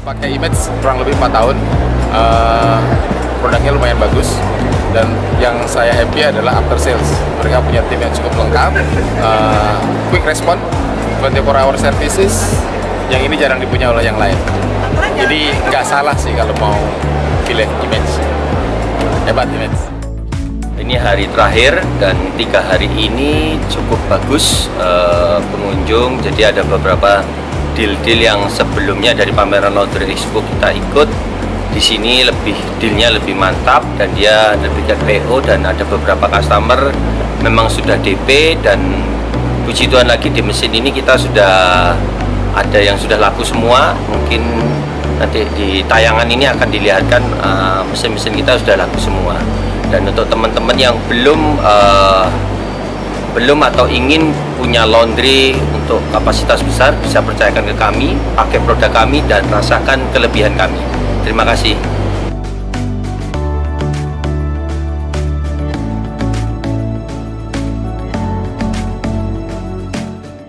pakai Image kurang lebih 4 tahun. Produknya lumayan bagus, dan yang saya happy adalah after sales. Mereka punya tim yang cukup lengkap, quick response, 24 hour services, yang ini jarang dipunya oleh yang lain. Jadi nggak salah sih kalau mau pilih Image. Hebat Image. Ini hari terakhir dan 3 hari ini cukup bagus pengunjung. Jadi ada beberapa deal-deal yang sebelumnya dari pameran Laundry Expo kita ikut. Di sini dealnya lebih mantap dan dia lebih ke PO, dan ada beberapa customer memang sudah DP, dan puji Tuhan lagi di mesin ini kita sudah ada yang sudah laku semua. Mungkin nanti di tayangan ini akan dilihatkan mesin-mesin kita sudah laku semua. Dan untuk teman-teman yang belum atau ingin punya laundry untuk kapasitas besar, bisa percayakan ke kami, pakai produk kami dan rasakan kelebihan kami. Terima kasih.